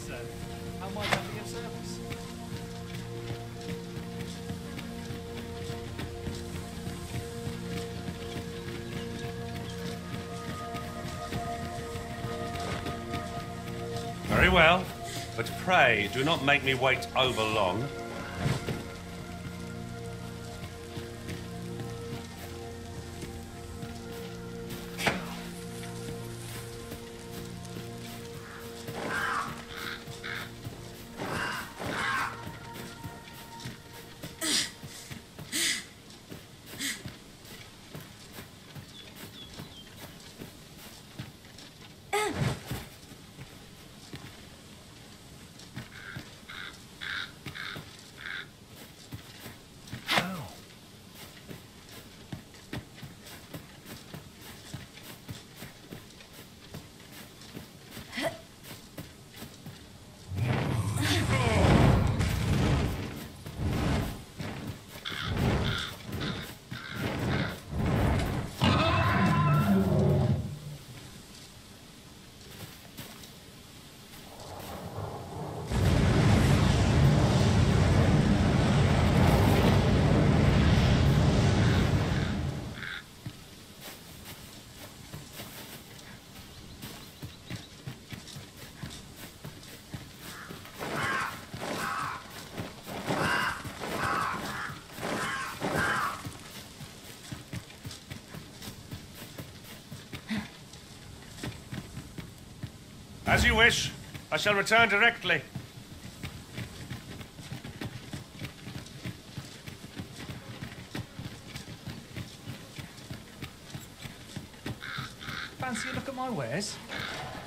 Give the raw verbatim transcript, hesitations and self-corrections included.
sir. How might I be of service? Very well, but pray do not make me wait over long. As you wish. I shall return directly. Fancy a look at my wares?